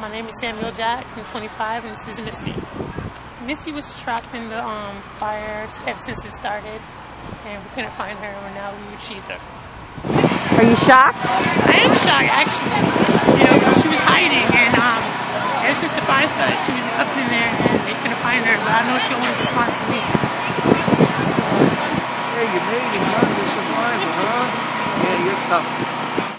My name is Samuel Jack. I'm 25, and this is Misty. Misty was trapped in the fire ever since it started, and we couldn't find her, and now we retrieved her. Are you shocked? I am shocked, actually. You know, she was hiding, and ever since the fire started, she was up in there, and they couldn't find her, but I know she only responds to me. Yeah, you made it, huh? You survived, huh? Yeah, you're tough.